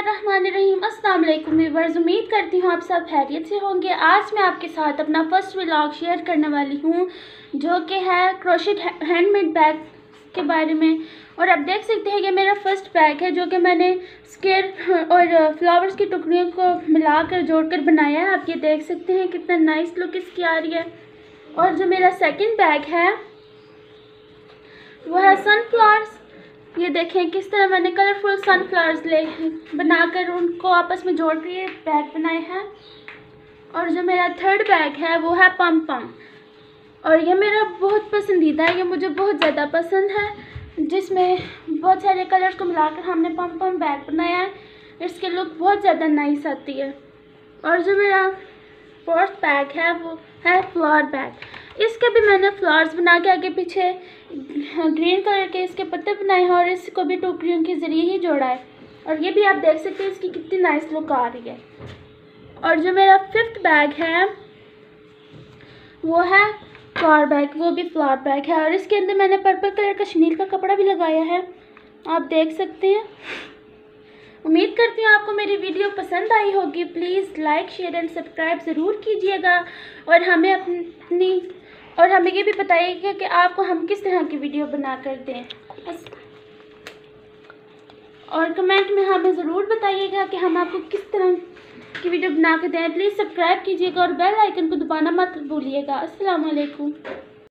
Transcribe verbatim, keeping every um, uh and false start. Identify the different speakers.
Speaker 1: बिस्मिल्लाहिर्रहमानिर्रहीम। अस्सलाम वालेकुम व्यूअर्स, उम्मीद करती हूँ आप सब खैरियत से होंगे। आज मैं आपके साथ अपना फर्स्ट व्लॉग शेयर करने वाली हूँ जो कि है क्रोशेट हैंडमेड बैग के बारे में। और आप देख सकते हैं कि मेरा फर्स्ट बैग है जो कि मैंने स्केयर और फ्लावर्स की टुकड़ियों को मिलाकर जोड़कर बनाया है। आप ये देख सकते हैं कितना नाइस लुक इसकी आ रही है। और जो मेरा सेकेंड बैग है वो है सनफ्लावर्स। ये देखें किस तरह मैंने कलरफुल सनफ्लावर्स ले बनाकर उनको आपस में जोड़ के बैग बनाए हैं। और जो मेरा थर्ड बैग है वो है पम पम, और ये मेरा बहुत पसंदीदा है, ये मुझे बहुत ज़्यादा पसंद है, जिसमें बहुत सारे कलर्स को मिलाकर हमने पम पम बैग बनाया है। इसकी लुक बहुत ज़्यादा नाइस आती है। और जो मेरा फोर्थ बैग है वो है फ्लावर बैग। इसके भी मैंने फ्लावर्स बना के आगे पीछे ग्रीन कलर के इसके पत्ते बनाए हैं और इसको भी टोकरियों के ज़रिए ही जोड़ा है। और ये भी आप देख सकते हैं इसकी कितनी नाइस लुक आ रही है। और जो मेरा फिफ्थ बैग है वो है फ्लावर बैग, वो भी फ्लावर बैग है। और इसके अंदर मैंने पर्पल कलर का शनील का कपड़ा भी लगाया है, आप देख सकते हैं। उम्मीद करती हूँ आपको मेरी वीडियो पसंद आई होगी। Please like share and subscribe ज़रूर कीजिएगा और हमें अपनी और हमें ये भी बताइएगा कि आपको हम किस तरह की वीडियो बना कर दें। और कमेंट में हमें ज़रूर बताइएगा कि हम आपको किस तरह की वीडियो बना कर दें। प्लीज़ सब्सक्राइब कीजिएगा और बेल आइकन को दबाना मत भूलिएगा। अस्सलाम वालेकुम।